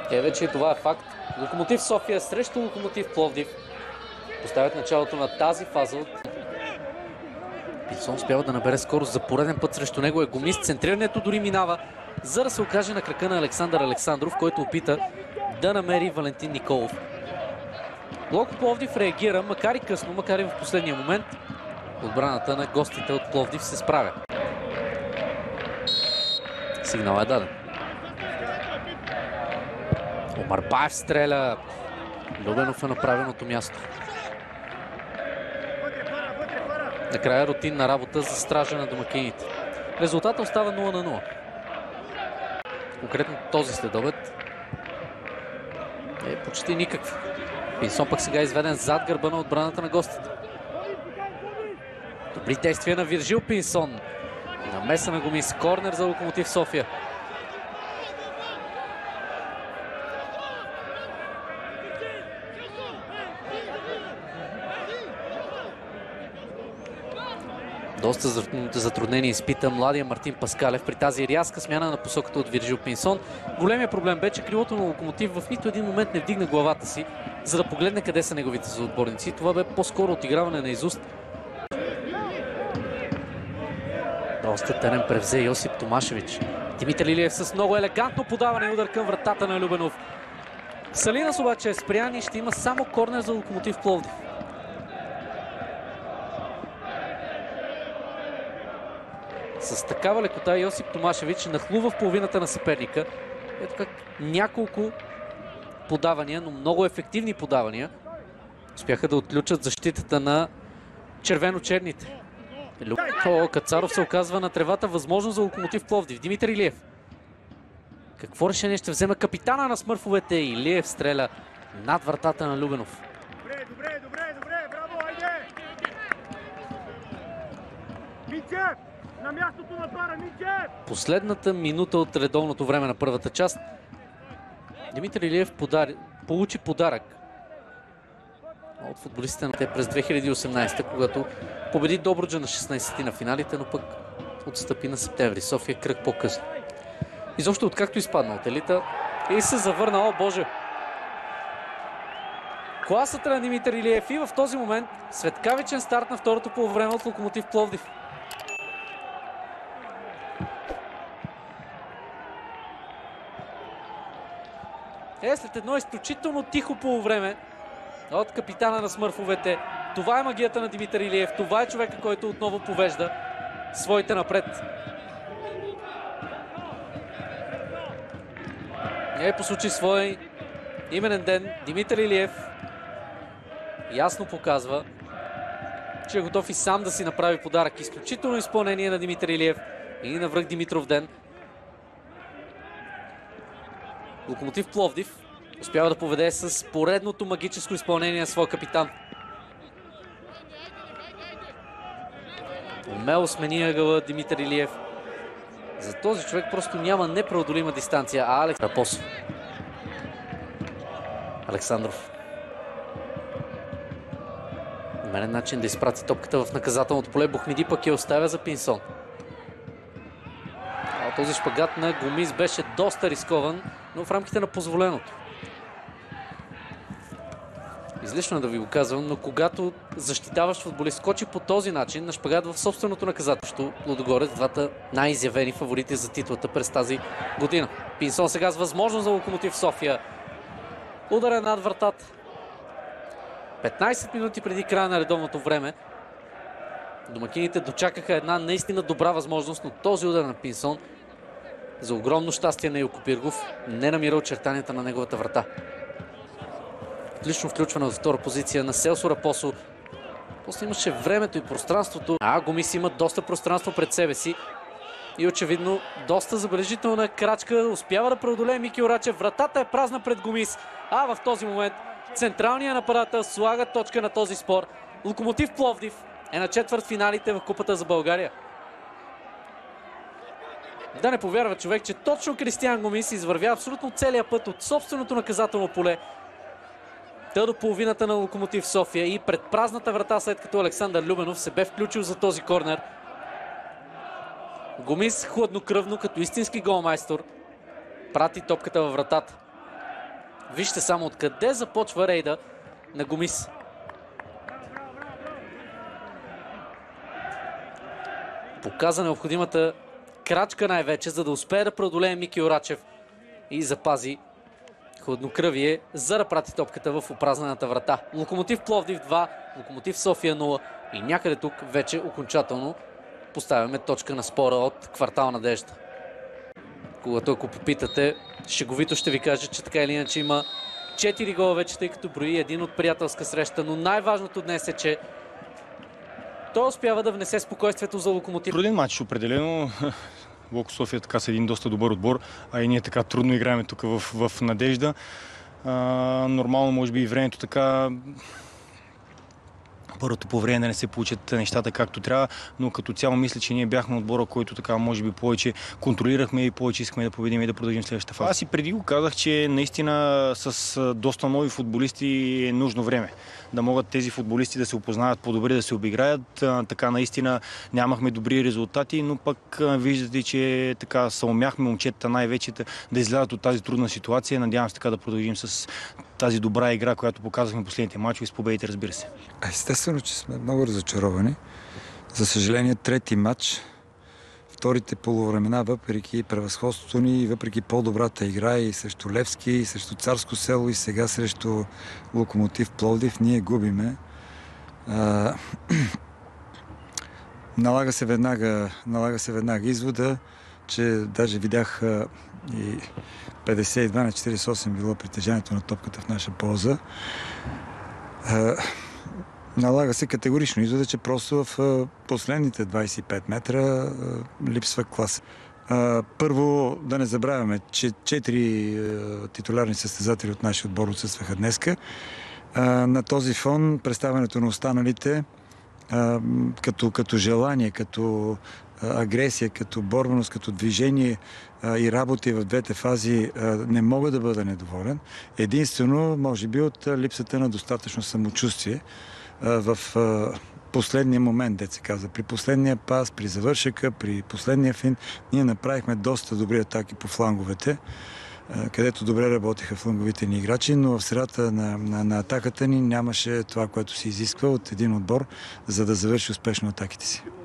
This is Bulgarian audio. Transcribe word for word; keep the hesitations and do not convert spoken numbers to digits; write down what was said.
Е, вече това е факт. Локомотив София срещу Локомотив Пловдив поставят началото на тази фаза. Пинсон успява да набере скорост за пореден път срещу него. Е Гомис. Центрирането дори минава, за да се окаже на крака на Александър Александров, който опита да намери Валентин Николов. Локо Пловдив реагира, макар и късно, макар и в последния момент. Отбраната на гостите от Пловдив се справя. Сигнал е даден. Омар Баев стреля. Любенов е на правилното място. Накрая рутинна работа за стража на домакините. Резултатът остава нула на нула. Конкретно този следобед е почти никакъв. Пинсон пък сега е изведен зад гърба на отбраната на гостите. Добри действия на Виржил Пинсон. Намеса на Гомис. Корнер за Локомотив София. Доста затруднение изпита младия Мартин Паскалев при тази рязка смяна на посоката от Виржил Пинсон. Големия проблем бе, че крилото на Локомотив в нито един момент не вдигна главата си, за да погледне къде са неговите съотборници. Това бе по-скоро отиграване на изуст. Доста терен превзе Йосип Томашевич. Димитър Илиев с много елегантно подаване и удар към вратата на Любенов. Салинас обаче е спрян и ще има само корнер за Локомотив Пловдив. С такава лекота Йосип Томашевич нахлува в половината на съперника. Ето как няколко подавания, но много ефективни подавания, успяха да отключат защитата на червено-черните. О, Кацаров се оказва на тревата, възможно за Локомотив Пловдив. Димитър Илиев. Какво решение ще вземе капитана на смърфовете? Илиев стреля над вратата на Любенов. Добре, добре, добре, добре, браво, айде! Мичев! На мястото на пара, Мичев! Последната минута от редовното време на първата част. Димитър Илиев подари, получи подарък от футболистите на те през две хиляди и осемнадесета, когато победи Добруджа на шестнадесети на финалите, но пък отстъпи на септември. София кръг по-късно. Изобщо откакто изпадна от елита и се завърна, о боже! Класата на Димитър Илиев и в този момент светкавичен старт на второто полувреме от Локомотив Пловдив. Е, след едно изключително тихо полувреме от капитана на смърфовете. Това е магията на Димитър Илиев. Това е човека, който отново повежда своите напред. Е, по случай свой именен ден, Димитър Илиев ясно показва, че е готов и сам да си направи подарък. Изключително изпълнение на Димитър Илиев и на връх Димитров ден. Локомотив Пловдив успява да поведе с поредното магическо изпълнение на своя капитан. Умело смени ъгъла Димитър Илиев. За този човек просто няма непреодолима дистанция. А Алекс Рапосов. Александров. Намерен начин да изпрати топката в наказателното поле. Бухмеди пък я оставя за Пинсон. А този шпагат на Гомис беше доста рискован, но в рамките на позволеното. Излишно е да ви го казвам, но когато защитаващ футболист скочи по този начин на шпагат в собственото наказателство, Лудогорец, двата най-изявени фаворити за титлата през тази година. Пинсон сега с възможност за Локомотив София. Удар е над вратата. петнадесет минути преди края на редовното време домакините дочакаха една наистина добра възможност, но този удар на Пинсон, за огромно щастие на Илко Пиргов, не намира очертанията на неговата врата. Отлично включване от втора позиция на Селсо Рапосо. После имаше времето и пространството. А Гомис има доста пространство пред себе си. И очевидно доста забележителна крачка. Успява да преодолее Мики Орачев. Вратата е празна пред Гомис. А в този момент централният нападател слага точка на този спор. Локомотив Пловдив е на четвъртфиналите в Купата за България. Да не повярва човек, че точно Кристиан Гомис извървя абсолютно целия път от собственото наказателно поле та до половината на Локомотив София и пред празната врата, след като Александър Любенов се бе включил за този корнер. Гомис хладнокръвно, като истински голмайстор, прати топката във вратата. Вижте само откъде започва рейда на Гомис. Показа необходимата крачка най-вече, за да успее да преодолее Мики Орачев и запази хладнокръвие, за да прати топката в опразнената врата. Локомотив Пловдив два, Локомотив София нула и някъде тук вече окончателно поставяме точка на спора от Квартал Надежда. Когато, ако попитате, шеговито ще ви кажа, че така или иначе има четири гола вече, тъй като брои един от приятелска среща, но най-важното днес е, че той успява да внесе спокойствието за Локомотив. Труден матч, определено. Локо София така са един доста добър отбор, а и ние така трудно играем тук в, в Надежда. А, нормално, може би и времето така първото по време да не се получат нещата както трябва, но като цяло мисля, че ние бяхме отбора, който така може би повече контролирахме и повече искаме да победим и да продължим следващата фаза. Аз и преди го казах, че наистина с доста нови футболисти е нужно време. Да могат тези футболисти да се опознаят по-добре, да се обиграят. Така наистина нямахме добри резултати, но пък виждате, че така съумяхме момчетата най-вече да излязат от тази трудна ситуация. Надявам се така да продължим с тази добра игра, която показахме последните мачове с победите, разбира се. Естествено, че сме много разочаровани. За съжаление, трети матч, вторите полувремена, въпреки превъзходството ни, въпреки по-добрата игра и срещу Левски, и срещу Царско село, и сега срещу Локомотив Пловдив, ние губиме. А, налага се веднага, налага се веднага извода, че даже видях а, и петдесет и два на четиридесет и осем било притежанието на топката в наша полза. А, налага се категорично извода, че просто в последните двадесет и пет метра липсва клас. Първо, да не забравяме, че четири титулярни състезатели от нашия отбор отсъстваха днеска. На този фон представянето на останалите като, като желание, като агресия, като борбеност, като движение и работи в двете фази не мога да бъда недоволен. Единствено, може би, от липсата на достатъчно самочувствие в последния момент, дет се казва. При последния пас, при завършъка, при последния фин, ние направихме доста добри атаки по фланговете, където добре работиха фланговите ни играчи, но в средата на, на, на атаката ни нямаше това, което се изисква от един отбор, за да завърши успешно атаките си.